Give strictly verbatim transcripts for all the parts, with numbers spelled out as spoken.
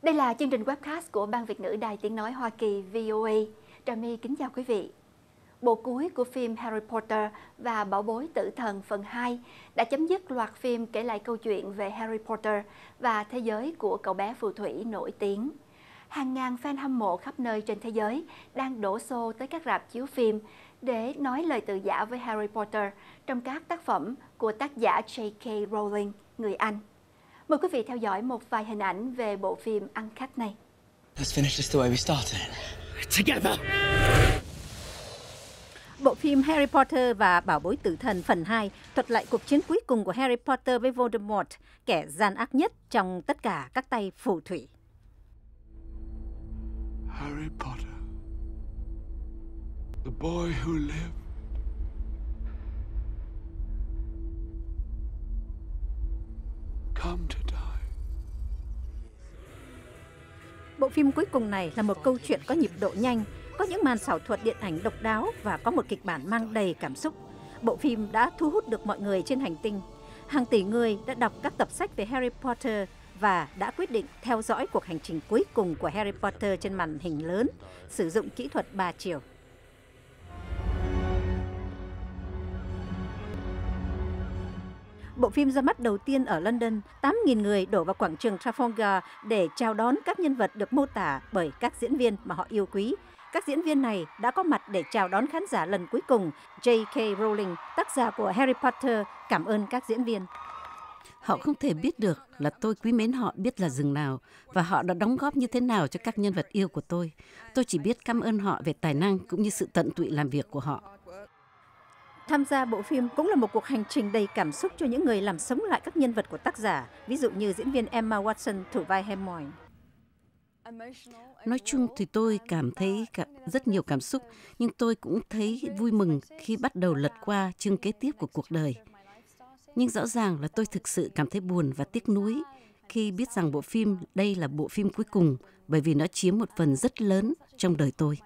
Đây là chương trình webcast của Ban Việt ngữ Đài Tiếng Nói Hoa Kỳ vê o a. Trà My kính chào quý vị. Bộ cuối của phim Harry Potter và Bảo bối tử thần phần hai đã chấm dứt loạt phim kể lại câu chuyện về Harry Potter và thế giới của cậu bé phù thủy nổi tiếng. Hàng ngàn fan hâm mộ khắp nơi trên thế giới đang đổ xô tới các rạp chiếu phim để nói lời từ giả với Harry Potter trong các tác phẩm của tác giả J K Rowling, người Anh. Mời quý vị theo dõi một vài hình ảnh về bộ phim ăn khách này. Let's finish this the way we started. Together. Bộ phim Harry Potter và Bảo bối tử thần phần hai thuật lại cuộc chiến cuối cùng của Harry Potter với Voldemort, kẻ gian ác nhất trong tất cả các tay phù thủy. Harry Potter, the boy who lived, come to die. Bộ phim cuối cùng này là một câu chuyện có nhịp độ nhanh, có những màn xảo thuật điện ảnh độc đáo và có một kịch bản mang đầy cảm xúc. Bộ phim đã thu hút được mọi người trên hành tinh. Hàng tỷ người đã đọc các tập sách về Harry Potter và đã quyết định theo dõi cuộc hành trình cuối cùng của Harry Potter trên màn hình lớn, sử dụng kỹ thuật ba chiều. Bộ phim ra mắt đầu tiên ở London, tám nghìn người đổ vào quảng trường Trafalgar để chào đón các nhân vật được mô tả bởi các diễn viên mà họ yêu quý. Các diễn viên này đã có mặt để chào đón khán giả lần cuối cùng. J K Rowling, tác giả của Harry Potter, cảm ơn các diễn viên. Họ không thể biết được là tôi quý mến họ biết là rừng nào và họ đã đóng góp như thế nào cho các nhân vật yêu của tôi. Tôi chỉ biết cảm ơn họ về tài năng cũng như sự tận tụy làm việc của họ. Tham gia bộ phim cũng là một cuộc hành trình đầy cảm xúc cho những người làm sống lại các nhân vật của tác giả, ví dụ như diễn viên Emma Watson thủ vai Hermione. Nói chung thì tôi cảm thấy cả, rất nhiều cảm xúc, nhưng tôi cũng thấy vui mừng khi bắt đầu lật qua chương kế tiếp của cuộc đời. Nhưng rõ ràng là tôi thực sự cảm thấy buồn và tiếc nuối khi biết rằng bộ phim đây là bộ phim cuối cùng, bởi vì nó chiếm một phần rất lớn trong đời tôi.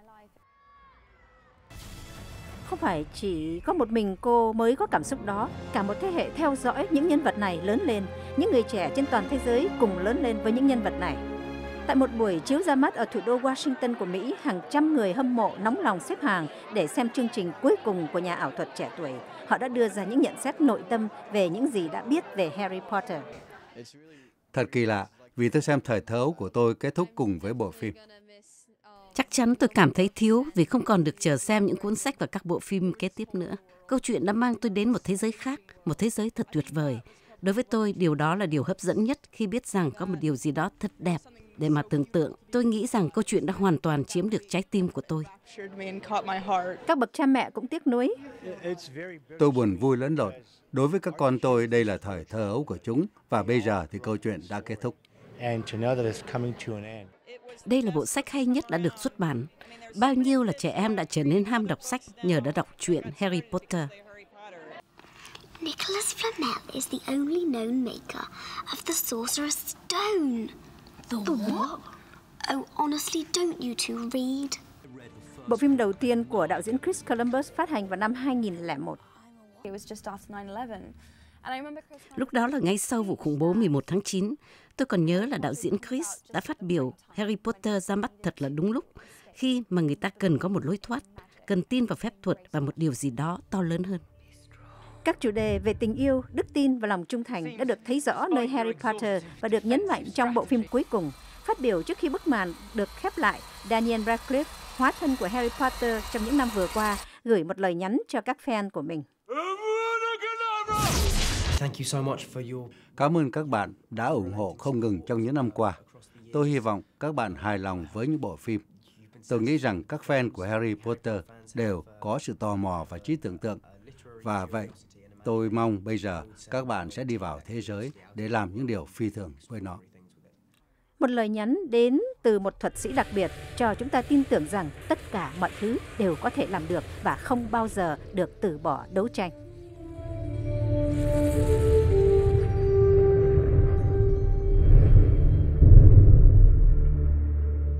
Không phải chỉ có một mình cô mới có cảm xúc đó, cả một thế hệ theo dõi những nhân vật này lớn lên, những người trẻ trên toàn thế giới cùng lớn lên với những nhân vật này. Tại một buổi chiếu ra mắt ở thủ đô Washington của Mỹ, hàng trăm người hâm mộ nóng lòng xếp hàng để xem chương trình cuối cùng của nhà ảo thuật trẻ tuổi. Họ đã đưa ra những nhận xét nội tâm về những gì đã biết về Harry Potter. Thật kỳ lạ, vì tôi xem thời thơ ấu của tôi kết thúc cùng với bộ phim. Chắc chắn tôi cảm thấy thiếu vì không còn được chờ xem những cuốn sách và các bộ phim kế tiếp nữa. Câu chuyện đã mang tôi đến một thế giới khác, một thế giới thật tuyệt vời. Đối với tôi, điều đó là điều hấp dẫn nhất khi biết rằng có một điều gì đó thật đẹp để mà tưởng tượng. Tôi nghĩ rằng câu chuyện đã hoàn toàn chiếm được trái tim của tôi. Các bậc cha mẹ cũng tiếc nuối. Tôi buồn vui lẫn lộn. Đối với các con tôi, đây là thời thơ ấu của chúng và bây giờ thì câu chuyện đã kết thúc. Đây là bộ sách hay nhất đã được xuất bản. Bao nhiêu là trẻ em đã trở nên ham đọc sách nhờ đã đọc truyện Harry Potter. Nicholas Flamel is the only known maker of the Sorcerer's Stone. The what? Oh, honestly, don't you two read? Bộ phim đầu tiên của đạo diễn Chris Columbus phát hành vào năm hai nghìn lẻ một. Lúc đó là ngay sau vụ khủng bố mười một tháng chín. Tôi còn nhớ là đạo diễn Chris đã phát biểu Harry Potter ra mắt thật là đúng lúc, khi mà người ta cần có một lối thoát, cần tin vào phép thuật và một điều gì đó to lớn hơn. Các chủ đề về tình yêu, đức tin và lòng trung thành đã được thấy rõ nơi Harry Potter và được nhấn mạnh trong bộ phim cuối cùng. Phát biểu trước khi bức màn được khép lại, Daniel Radcliffe, hóa thân của Harry Potter trong những năm vừa qua, gửi một lời nhắn cho các fan của mình. Cảm ơn các bạn đã ủng hộ không ngừng trong những năm qua. Tôi hy vọng các bạn hài lòng với những bộ phim. Tôi nghĩ rằng các fan của Harry Potter đều có sự tò mò và trí tưởng tượng. Và vậy, tôi mong bây giờ các bạn sẽ đi vào thế giới để làm những điều phi thường với nó. Một lời nhắn đến từ một thuật sĩ đặc biệt cho chúng ta tin tưởng rằng tất cả mọi thứ đều có thể làm được và không bao giờ được từ bỏ đấu tranh.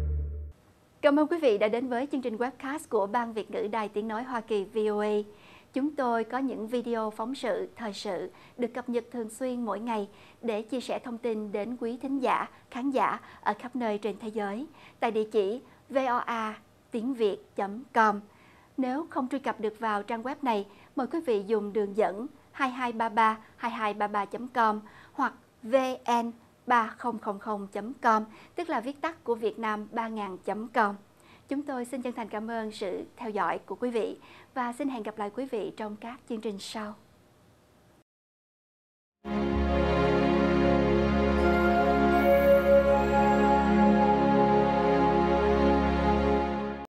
Cảm ơn quý vị đã đến với chương trình webcast của Ban Việt ngữ Đài Tiếng Nói Hoa Kỳ vê o a. Chúng tôi có những video phóng sự, thời sự được cập nhật thường xuyên mỗi ngày để chia sẻ thông tin đến quý thính giả, khán giả ở khắp nơi trên thế giới tại địa chỉ voa tiếng việt chấm com. Nếu không truy cập được vào trang web này, mời quý vị dùng đường dẫn hai hai ba ba hai hai ba ba chấm com hoặc vn ba không không không chấm com, tức là viết tắt của Việt Nam ba nghìn chấm com. Chúng tôi xin chân thành cảm ơn sự theo dõi của quý vị và xin hẹn gặp lại quý vị trong các chương trình sau.